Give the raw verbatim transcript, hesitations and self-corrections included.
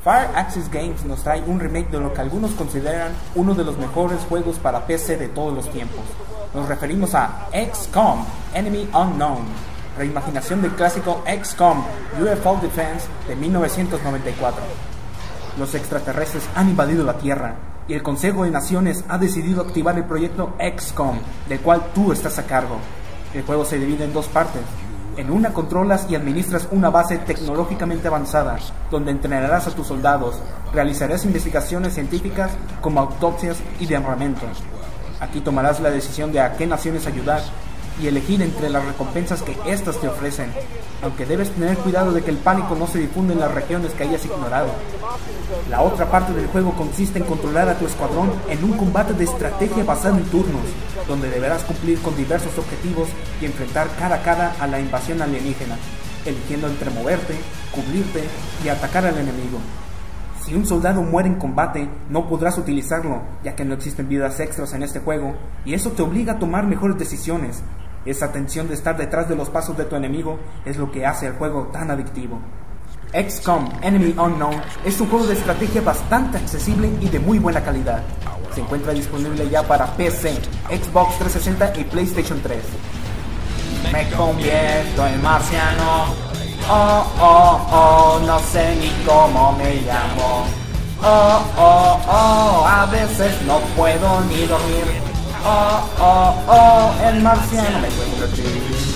Firaxis Games nos trae un remake de lo que algunos consideran uno de los mejores juegos para P C de todos los tiempos. Nos referimos a X COM, Enemy Unknown, reimaginación del clásico X COM U F O Defense de mil novecientos noventa y cuatro. Los extraterrestres han invadido la Tierra y el Consejo de Naciones ha decidido activar el proyecto X COM, del cual tú estás a cargo. El juego se divide en dos partes. En una controlas y administras una base tecnológicamente avanzada, donde entrenarás a tus soldados, realizarás investigaciones científicas como autopsias y de armamento. Aquí tomarás la decisión de a qué naciones ayudar y elegir entre las recompensas que éstas te ofrecen, aunque debes tener cuidado de que el pánico no se difunda en las regiones que hayas ignorado. La otra parte del juego consiste en controlar a tu escuadrón en un combate de estrategia basado en turnos, donde deberás cumplir con diversos objetivos y enfrentar cara a cara a la invasión alienígena, eligiendo entre moverte, cubrirte y atacar al enemigo. Si un soldado muere en combate, no podrás utilizarlo, ya que no existen vidas extras en este juego, y eso te obliga a tomar mejores decisiones. Esa tensión de estar detrás de los pasos de tu enemigo es lo que hace al juego tan adictivo. X COM Enemy Unknown es un juego de estrategia bastante accesible y de muy buena calidad. Se encuentra disponible ya para P C, Xbox trescientos sesenta y PlayStation tres. Me convierto en marciano. Oh, oh, oh, no sé ni cómo me llamo. Oh, oh, oh, a veces no puedo ni dormir. Oh, oh, oh, el marciano me convertí.